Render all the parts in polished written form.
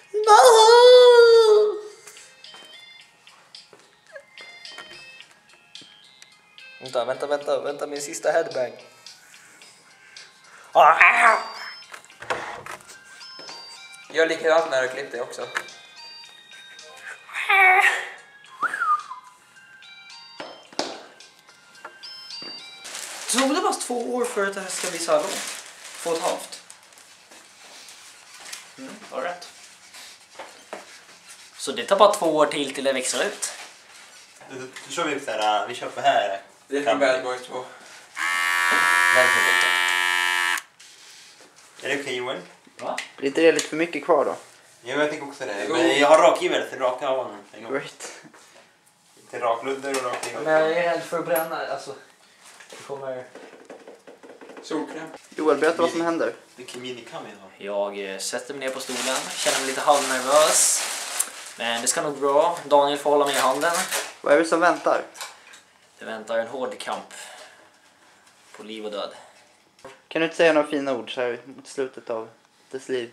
Vänta min sista headbang. Gör likadant när du klippt det också. Tog det bara 2 år för att det här ska bli så här långt? 2,5. Var rätt. Så det tar bara 2 år till det växer ut. Då kör vi så här, vi köper här. Det är från Bad Boys 2. Är det okej, Joel? Va? Blir inte det lite för mycket kvar då? Jo, jag tänker också det. Men jag har rakgivare till raka av honom en gång. Great. Till rakludder och rakgivare. Men jag är rädd för att bränna. Alltså, det kommer... Solkräm. Joel, berätta vad som händer. Vilken minikam jag har. Jag sätter mig ner på stolen. Känner mig lite halvnervös. Men det ska nog bra. Daniel får hålla mig i handen. Vad är det som väntar? Det väntar en hård kamp. På liv och död. Kan du inte säga några fina ord så här mot slutet av dess liv?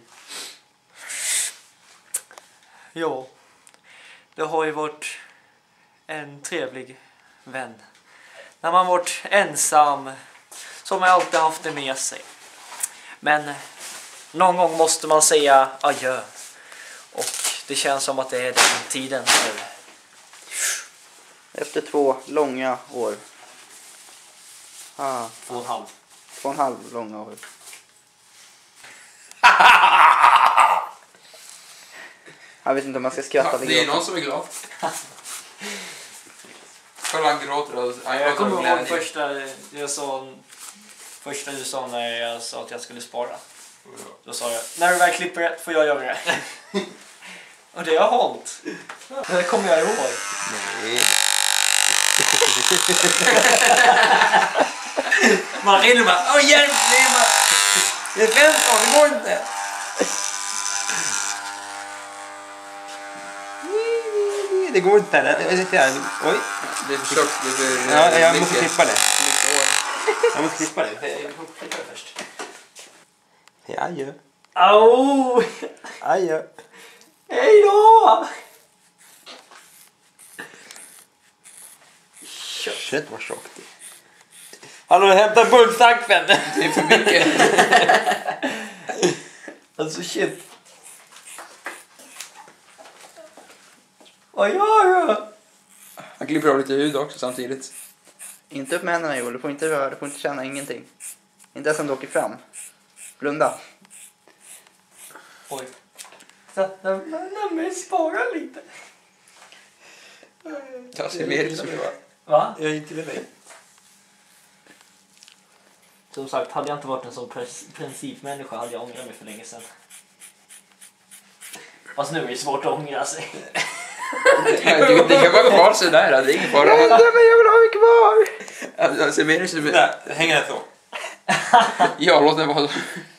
Ja, det har ju varit en trevlig vän. När man varit ensam så har man alltid haft det med sig. Men någon gång måste man säga adjö. Och det känns som att det är den tiden nu. Efter 2 långa år. 2,5. 2,5 långa år. Jag vet inte om man ska skratta. Det är någon som är glad. Kolla, han gråter. Jag kommer ihåg första du sa när jag sa att jag skulle spara. Då sa jag, när du väl klipper rätt får jag göra det. Och det har hållit. Det kommer jag ihåg. Nej. Man rinner bara, åh hjälp, det är 15, det går inte. Det går inte här. Oj. Det är för tjockt. Ja, jag måste klippa det. Jag måste klippa det. Jag får klippa det först. Hej, adjö. Au! Adjö. Hej då! Shit, vad tjockt det. Hallå, hämta bulksaxen. Det är för mycket. Alltså shit. Vad gör du? Han klipper av lite hud också samtidigt. Inte upp med händerna, Joel. Du får inte röra, du får inte känna ingenting. Inte ens om du åker fram. Blunda. Oj. Men spara lite. Jag ser mer ut som det var. Va? Jag är inte med mig. Som sagt, hade jag inte varit en sån principmänniska hade jag ångrat mig för länge sedan. Fast nu är det svårt att ångra sig. Det kan vara kvar sådär, det är ingen fara. Nej, men jag vill ha mig kvar! Jag ser mer ut som... Där, hänger den så. Ja, låt den vara så.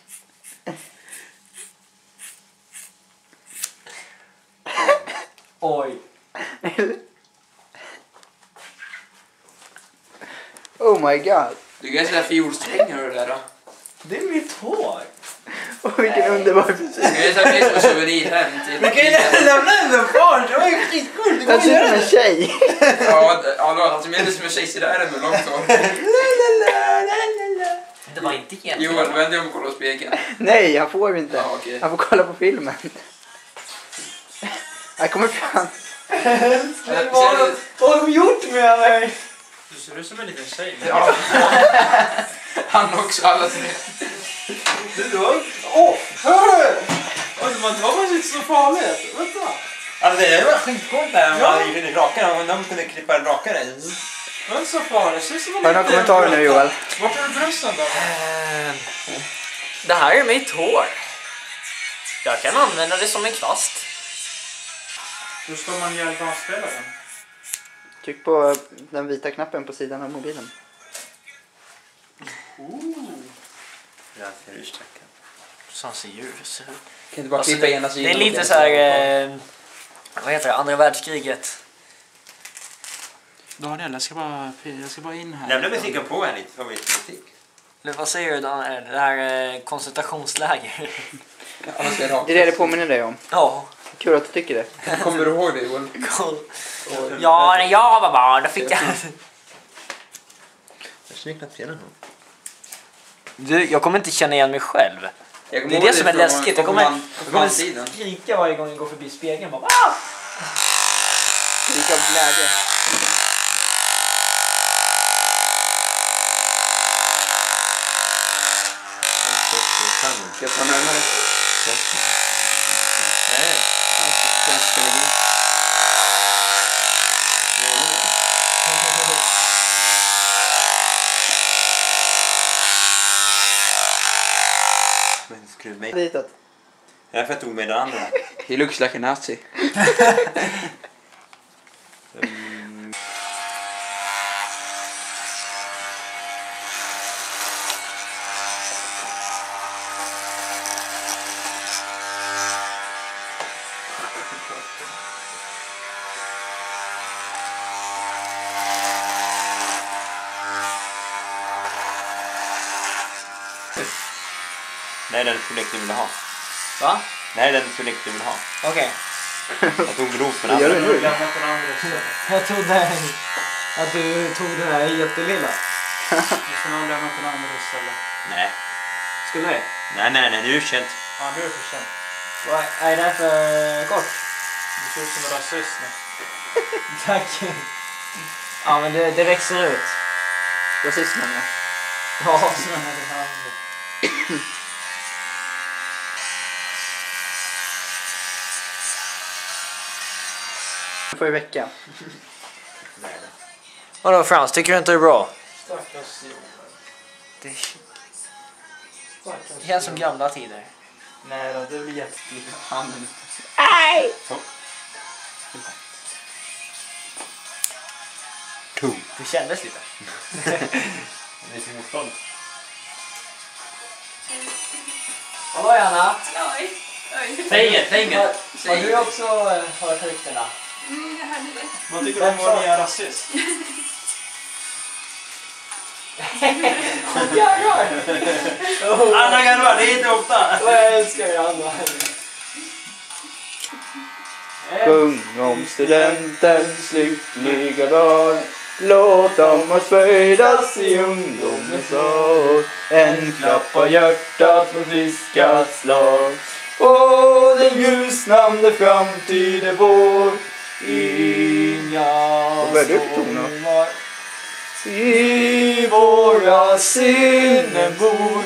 Oj. Oh my god. Du kan säga fiolsträngar och det där då. Det är mitt hår. Och vilken underbar fysik. Du kan säga det som souvenir hem till... Men kan jag lämna den kvar? Det var ju skitkult. Han ser ut som en tjej. Ja, han ser mer ut som en tjej där med långt hår. Det var inte helt. Johan, vänd dig om och kolla på spegeln. Nej, han får inte. Ja, okej. Han får kolla på filmen. Jag kommer fram. Vad har de gjort med mig? Du ser ut som en liten tjej. Ja. Han också, alla tre. Hör du? Man tar man inte så farligt. Vänta. Alltså det var skitcoolt när man gjorde rakare. Om de kunde klippa en rakare. Men så farligt. Har du några kommentarer nu, Joel? Vart är brösten då? Det här är mitt hår. Jag kan använda det som en kvast. Hur ska man göra basspelaren? Tryck på den vita knappen på sidan av mobilen. Jag ser ursäkta. Som ser djur. Kan du bara Alltså, klippa ena det sidan? är lite så här, vad heter det, andra världskriget. Daniel, jag ska bara in här. Lämna musiken på här lite, favoritmusik. Eller vad säger du Daniel? Det här koncentrationsläger. Alla ska raka. Det är det påminner dig om. Ja. Kul att du tycker det. Kommer du ihåg det, Joel? Ja, när jag var barn då fick jag... Jag känner knappt igen honom. Du, jag kommer inte känna igen mig själv. Det är det som är läskigt. Jag kommer skrika varje gång jag går förbi spegeln. Bara, ah! Skrika av glädje. Ska jag ta närmare? Nej. Kanske ska lägga in. Men skruv mig. Ditåt. Jag tog med den andra. He looks like a Nazi. Nej, den storlek du vill ha. Va? Nej, den storlek du vill ha. Okej. Jag tog grovt med Vad gör den du andra. nu? Jag trodde att du tog den här jättelilla. Du får nog lämna på den andra istället. Nej. Skulle det? Nej, nu är det känt. Ja, nu är det för sent. Vad är det för kort? Du ser ut som en rasist nu. Tack. Ja, men det växer ut. Rasismen, ja. Ja. Du får ju väcka. Vadå Frans, tycker du inte det är bra? Stackars Joel. Det känns som gamla tider. Nej då, det blir jättefint. Handen. Det kändes lite. Det är till motstånd. Hallå Anna! Oj. Säg inget. Har du också hört ryktena? Jag hörde det. Vad tycker du om vår nya rasist? Anna garvar, det är inte ofta. Jag älskar dig Anna. Sjung om studentens lyckliga dag. Låt dem oss födas i ungdomens år. En klapp av hjärtat för friska slag. Och den ljusnande framtid är vår. Inga Vad är det för ton då? i våra sinnen bor.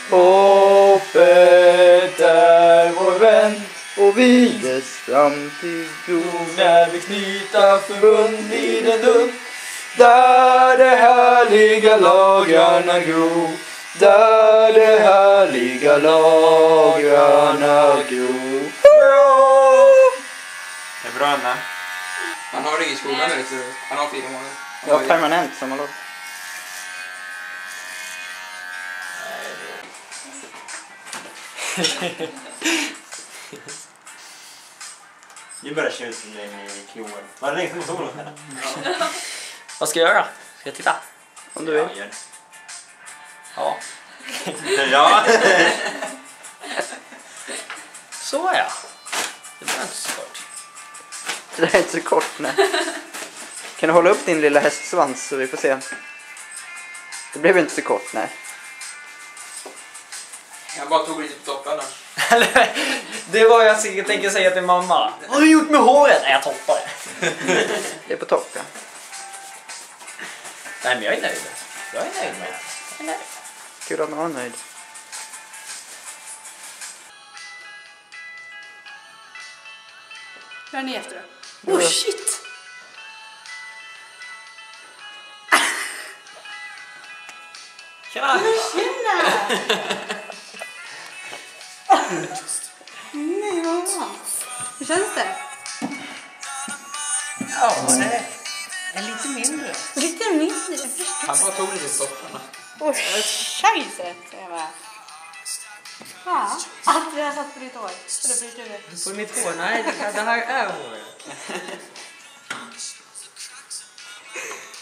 Hoppet är vår vän. Och vi dess framtid gror. När vi knyta förbund vid en dörr. Där de härliga lagrarna gror. Där de härliga lagrarna gror. Det är bra Anna. Han har det i skolan nu, så han har 4 månader. Ja, permanent sommarlov. Nu börjar se ut som en klor. Var det länge som såg något? Vad ska jag göra? Ska jag titta? Om du vill. Ja, gör det. Ja. Ja. Så ja. Det var inte så kort. Det där är inte så kort, nej. Kan du hålla upp din lilla hästsvans så vi får se? Det blev inte så kort, nej. Jag bara tog lite på topparna. Det var jag tänker säga till mamma. Vad har du gjort med håret? Nej, jag toppar det. Det är på topp, ja. Nej, men jag är nöjd. Jag är nöjd med det. Kul att man är nöjd. Hör ni efter då? Oh shit! Tjena! Tjena! Nej, vad bra. Hur känns det? Ja, det är lite mindre. Lite mindre. Han bara tog lite på topparna. Åh, scheisse! Jag bara... Ja, att vi har satt på ditt hår. Eller på ditt huvud. På mitt hår? Nej, det här är håret.